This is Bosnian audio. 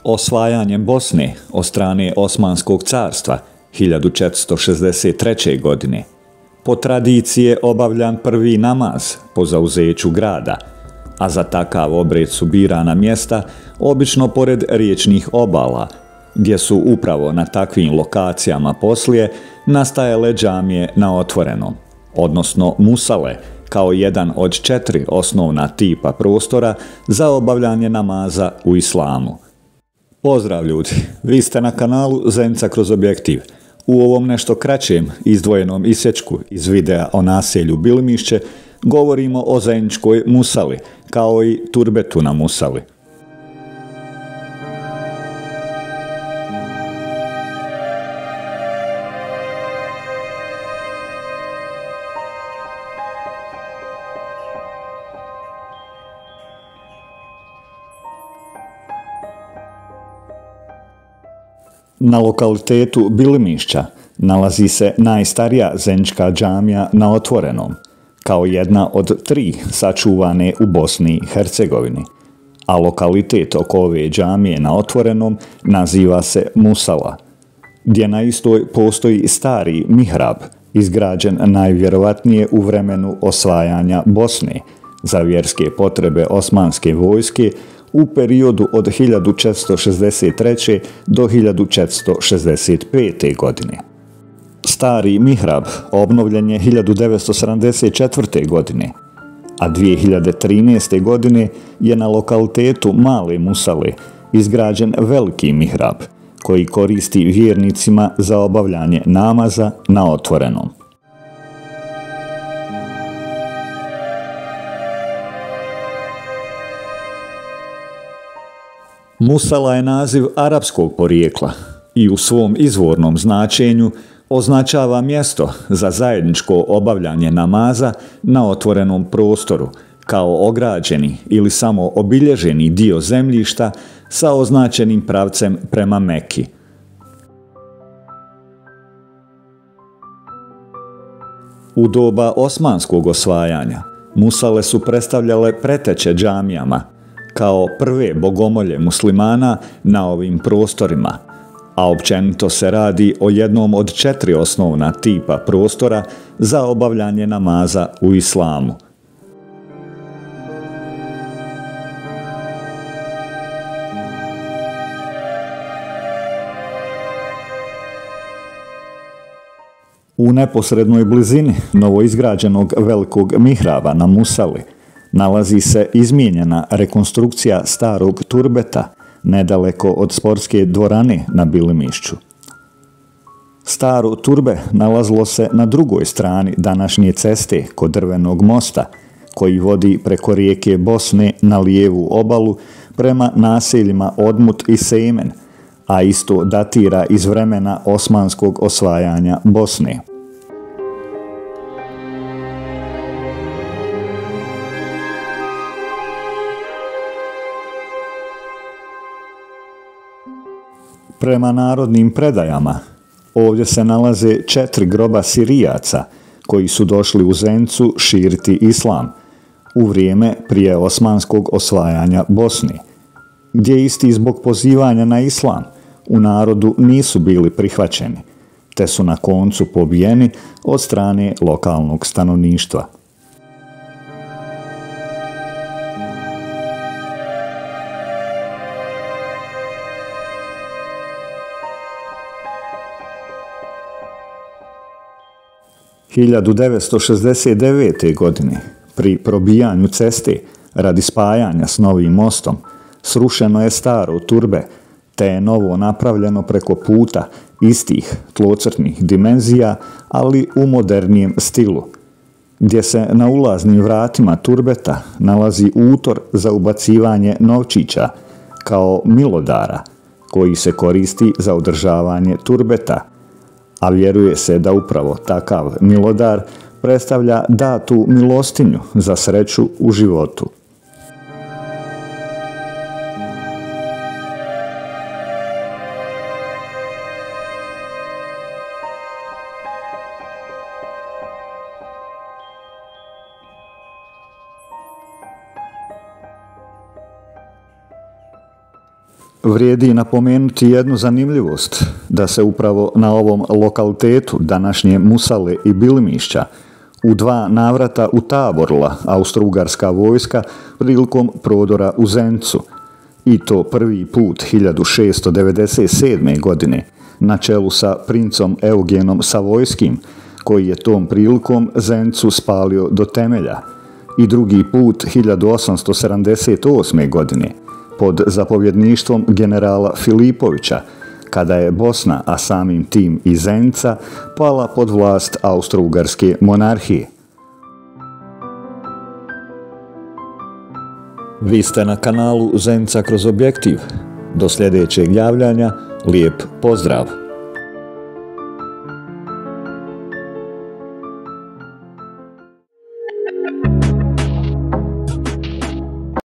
Osvajanjem Bosne od strane Osmanskog carstva 1463. godine po tradiciji je obavljan prvi namaz po zauzeću grada, a za takav obred su birana mjesta obično pored riječnih obala, gdje su upravo na takvim lokacijama poslije nastajale džamije na otvorenom, odnosno musale, kao jedan od 4 osnovna tipa prostora za obavljanje namaza u islamu. Pozdrav ljudi, vi ste na kanalu Zenica kroz objektiv. U ovom nešto kraćem izdvojenom isječku iz videa o naselju Bilimišće govorimo o zeničkoj musali, kao i turbetu na musali. Na lokalitetu Bilimišća nalazi se najstarija zenička džamija na otvorenom, kao jedna od 3 sačuvane u Bosni i Hercegovini, a lokalitet oko ove džamije na otvorenom naziva se Musala, gdje na istoj postoji stari mihrab, izgrađen najvjerovatnije u vremenu osvajanja Bosne za vjerske potrebe osmanske vojske u periodu od 1463. do 1465. godine. Stari mihrab obnovljen je 1974. godine, a 2013. godine je na lokalitetu Male Musale izgrađen veliki mihrab, koji koristi vjernicima za obavljanje namaza na otvorenom. Musala je naziv arapskog porijekla i u svom izvornom značenju označava mjesto za zajedničko obavljanje namaza na otvorenom prostoru, kao ograđeni ili samo obilježeni dio zemljišta sa označenim pravcem prema Meki. U doba osmanskog osvajanja musale su predstavljale preteče džamijama, kao prve bogomolje muslimana na ovim prostorima, a općenito se radi o jednom od 4 osnovna tipa prostora za obavljanje namaza u islamu. U neposrednoj blizini novoizgrađenog velikog mihraba na Musali nalazi se izmijenjena rekonstrukcija starog turbeta nedaleko od sportske dvorane na Bilimišću. Staro turbe nalazilo se na drugoj strani današnje ceste kod drvenog mosta, koji vodi preko rijeke Bosne na lijevu obalu prema naseljima Odmut i Sejmen, a isto datira iz vremena osmanskog osvajanja Bosne. Prema narodnim predajama, ovdje se nalaze 4 groba Sirijaca koji su došli u Zenicu širiti islam u vrijeme prije osmanskog osvajanja Bosne, gdje isti zbog pozivanja na islam u narodu nisu bili prihvaćeni, te su na koncu pobijeni od strane lokalnog stanovništva. – 1969. godine, pri probijanju ceste radi spajanja s novim mostom, srušeno je staro turbe, te je novo napravljeno preko puta istih tlocrtnih dimenzija, ali u modernijem stilu, gdje se na ulaznim vratima turbeta nalazi utor za ubacivanje novčića, kao milodara, koji se koristi za održavanje turbeta, a vjeruje se da upravo takav milodar predstavlja datu milostinju za sreću u životu. Vrijedi napomenuti jednu zanimljivost, da se upravo na ovom lokalitetu današnje Musale i Bilmišća u 2 navrata utaborila austrougarska vojska prilikom prodora u Zencu, i to prvi put 1697. godine na čelu sa princom Eugenom Savojskim, koji je tom prilikom Zencu spalio do temelja, i drugi put 1878. godine pod zapovjedništvom generala Filipovića, kada je Bosna, a samim tim i Zenica, pala pod vlast austrougarske monarhije. Vi ste na kanalu Zenica kroz objektiv. Do sljedećeg javljanja, lijep pozdrav!